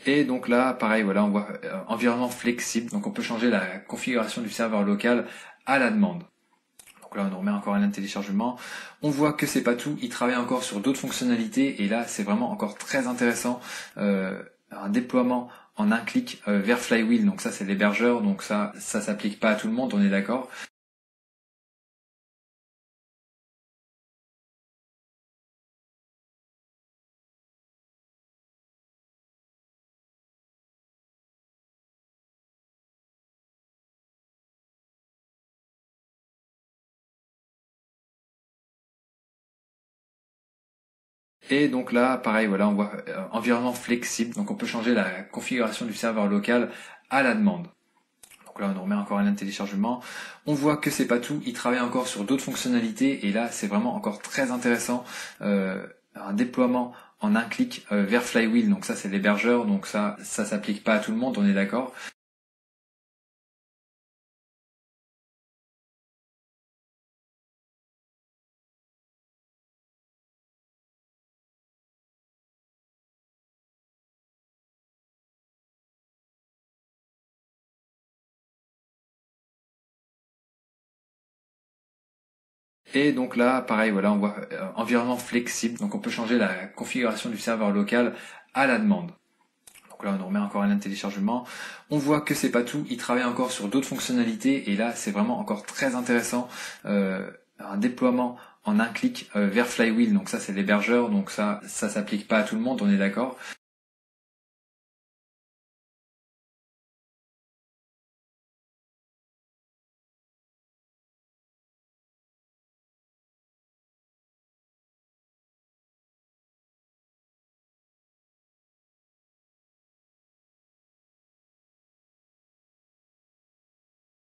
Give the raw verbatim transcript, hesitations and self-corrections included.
Et donc là, pareil, voilà, on voit euh, environnement flexible. Donc on peut changer la configuration du serveur local à la demande. Donc là, on remet encore un lien de téléchargement. On voit que c'est pas tout. Il travaille encore sur d'autres fonctionnalités. Et là, c'est vraiment encore très intéressant. Euh, un déploiement en un clic euh, vers Flywheel. Donc ça, c'est l'hébergeur. Donc ça, ça s'applique pas à tout le monde. On est d'accord. Et donc là, pareil, voilà, on voit euh, environnement flexible. Donc on peut changer la configuration du serveur local à la demande. Donc là, on remet encore un lien de téléchargement. On voit que c'est pas tout. Il travaille encore sur d'autres fonctionnalités. Et là, c'est vraiment encore très intéressant. Euh, un déploiement en un clic euh, vers Flywheel. Donc ça, c'est l'hébergeur. Donc ça, ça s'applique pas à tout le monde. On est d'accord. Et donc là, pareil, voilà, on voit euh, environnement flexible. Donc on peut changer la configuration du serveur local à la demande. Donc là, on remet encore un lien de téléchargement. On voit que c'est pas tout. Il travaille encore sur d'autres fonctionnalités. Et là, c'est vraiment encore très intéressant. Euh, un déploiement en un clic euh, vers Flywheel. Donc ça, c'est l'hébergeur. Donc ça, ça s'applique pas à tout le monde. On est d'accord.